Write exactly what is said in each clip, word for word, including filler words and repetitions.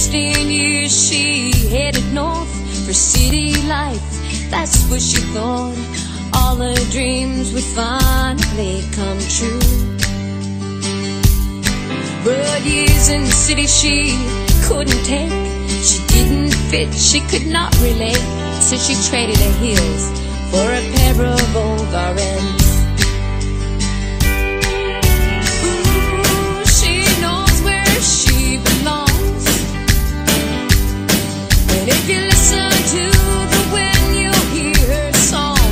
sixteen years she headed north for city life. That's what she thought all her dreams would finally come true. But years in the city she couldn't take. She didn't fit, she could not relate. So she traded her heels for a pair of old R Ns. Ooh, she knows where she belongs. And if you listen to the wind, you'll hear her song.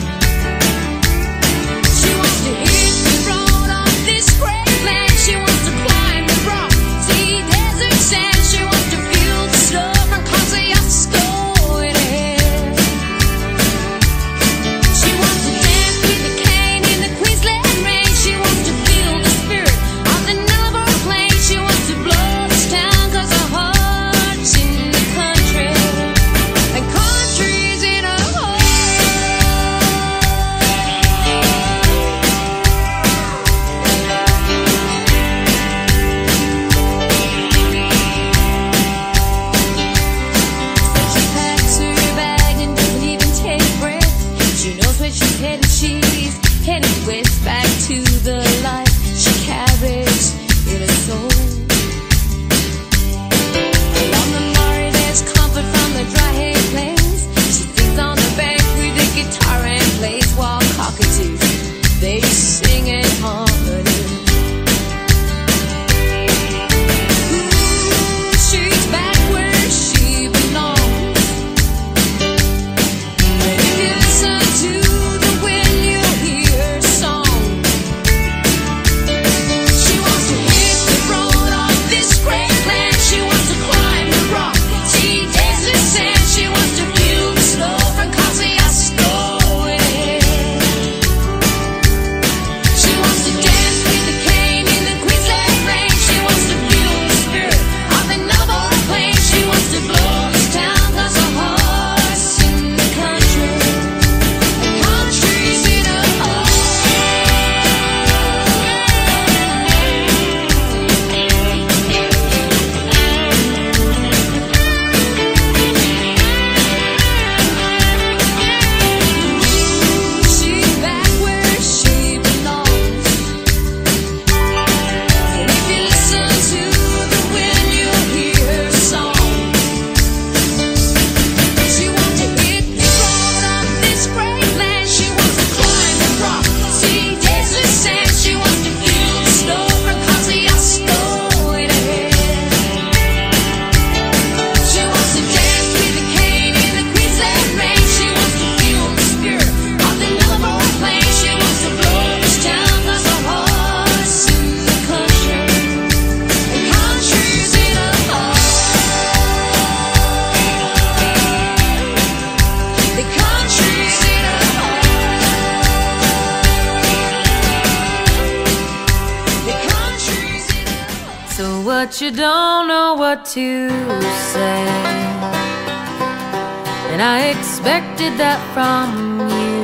She wants to hit the road on this great land. She wants to climb the rock, see desert sand. She wants to feel the snow from Kosciuszko in her hair. She wants to dance with the cane in the Queensland rain. She wants to feel the spirit of the Nullarbor plain. She wants to blow this town 'cause her heart's in the country, and country's in her heart. So she packs her bag and doesn't even take a breath. She knows where she's headed, she's headed west, back to the life she carries in her soul. Along the Murray there's comfort from the dry hay plains. She sits on the bank with a guitar and plays while cockatoos they sing in harmony. Ooh, she's back where she belongs. And if you listen to the wind, you'll hear her song. She wants to hit the road on this great land. She wants to climb the rock, see desert sand. She wants to feel the snow from Kosciuszko in her hair. She wants to dance with the cane in the Queensland rain. She wants to feel the spirit of the Nullarbor plain. She wants to blow this town 'cause her heart's in the country, and country's in her heart. She's back where she belongs. And if you listen to the wind, you'll hear her song. She wants to hit the road on this great land. She wants to climb the rock, see desert sand. She wants to feel the snow from Kosciuszko in her hair. She wants to dance with the cane in the Queensland rain. She wants to feel the spirit of the Nullarbor plain. She wants to blow this town 'cause her heart's in the country, and country's in her heart. The country's in her heart. The country's in her heart. So what you don't know what to say, and I expected that from you.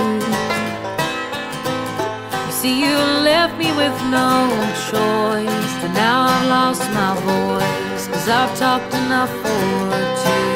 You see, you left me with no choice, but now I've lost my voice, 'cause I've talked enough for two.